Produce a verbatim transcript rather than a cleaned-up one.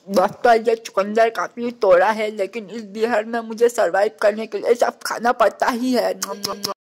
दोस्तों ये चुकंदर काफी तोड़ा है, लेकिन इस बिहार में मुझे सरवाइव करने के लिए सब खाना पड़ता ही है।